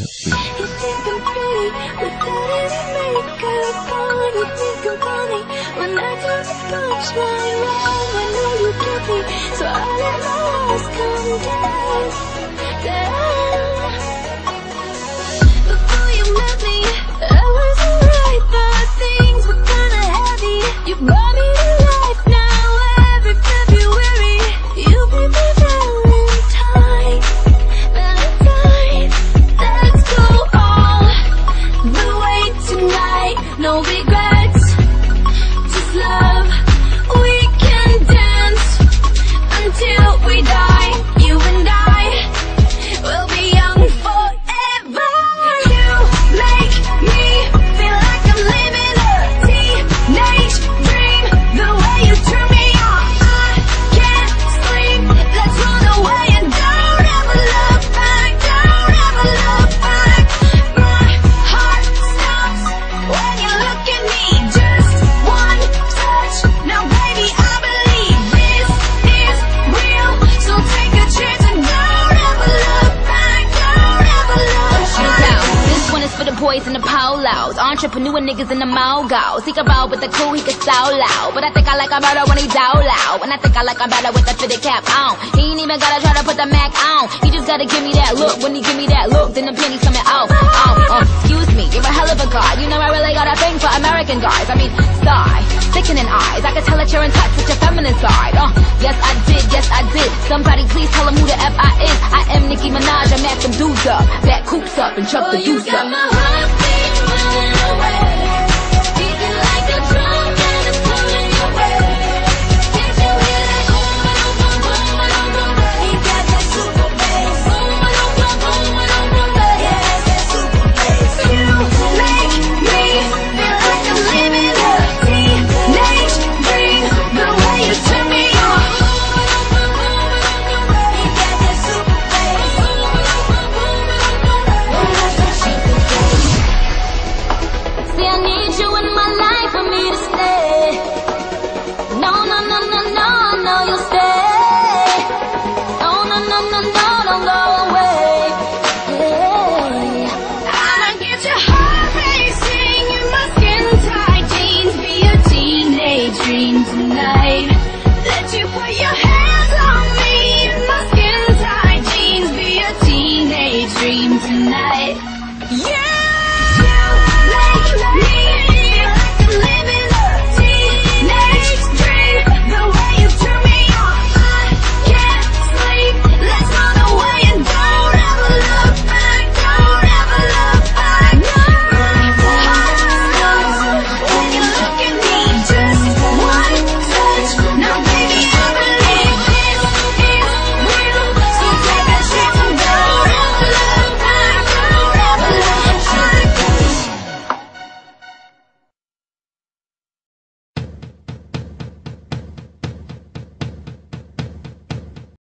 think I'm pretty without any makeup on? You think I'm funny when I do the punchline wrong? I know you get me, so I let my walls come down, down. Before you met me, I wasn't right, but things were kinda heavy. You brought me to life now every February. You bring me Valentine, Valentine. Let's go all the way tonight. No regrets, just love. We can dance until we die. You and I will be young forever. You make me feel like I'm living a teenage dream. The way you turn me on, I can't sleep. Let's run away and don't ever look back. Don't ever look back. My heart stops when you look at me. Just one touch. Now baby, I believe this is real. So take a chance and don't ever look back. Don't ever look back. This one is for the boys in the polos, entrepreneur niggas in the mogos. He can roll with the cool, he can so loud, but I think I like him better when he down loud. And I think I like him better with the fitted cap on. He ain't even gotta try to put the Mac on. He just gotta give me that look. When he give me that look, then the penny's coming out. Excuse me, you're a hell of a guy. You know I really got a thing for American guys. I mean, sigh, sickening eyes. I can tell that you're in touch with your feminine side. Yes I did, yes I did. Somebody please tell him who the F I is. I am Nicki Minaj, I mack them dudes up, back coops up and chuck the You deuce got up. my heartbeat running away, beating like a drum and it's pulling your way. Can't you hear that boom, boom, boom, boom, boom, boom? He got that super bass. Boom, boom, boom, boom, boom, boom, boom. Yeah, that's that super bass. You make me feel like I'm living a teenage dream. The way you turn me on. He got that super bass. Boom, boom, boom, boom, boom, boom. Yeah, that's that super bass. See, I need you in my life for me to stay. No, no, no, no, no, no, you'll stay. No, no, no, no, no, don't go away. Hey. I'ma get your heart racing in my skin tight jeans. Be a teenage dream tonight. Let you put your hands on me in my skin tight jeans. Be a teenage dream tonight. Yeah.